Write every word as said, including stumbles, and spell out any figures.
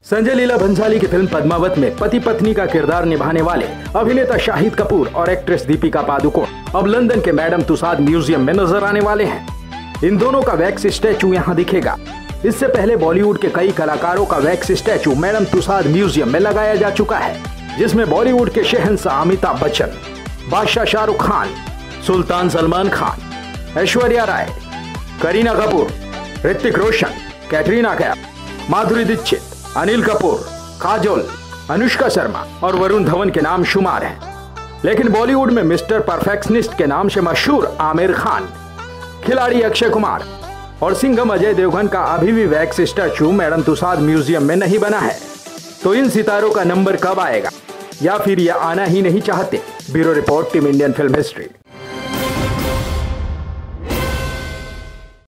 संजय लीला भंसाली की फिल्म पद्मावत में पति पत्नी का किरदार निभाने वाले अभिनेता शाहिद कपूर और एक्ट्रेस दीपिका पादुकोण अब लंदन के मैडम तुसाद म्यूजियम में नजर आने वाले हैं। इन दोनों का वैक्स स्टैचू यहां दिखेगा। इससे पहले बॉलीवुड के कई कलाकारों का wax statue Madame Tussaud museum में लगाया जा चुका है, जिसमें बॉलीवुड के शहंशाह अमिताभ बच्चन, बादशाह शाहरुख खान, सुल्तान सलमान खान, ऐश्वर्या राय, करीना कपूर, ऋतिक रोशन, कैटरीना कैफ, माधुरी दीक्षित, अनिल कपूर, काजोल, अनुष्का शर्मा और वरुण धवन के नाम शुमार हैं। लेकिन बॉलीवुड में मिस्टर परफेक्शनिस्ट के नाम से मशहूर आमिर खान, खिलाड़ी अक्षय कुमार और सिंघम अजय देवगन का अभी भी wax statue Madame Tussaud museum में नहीं बना है। तो इन सितारों का नंबर कब आएगा, या फिर यह आना ही नहीं चाहते? Bureau report, team Indian film history.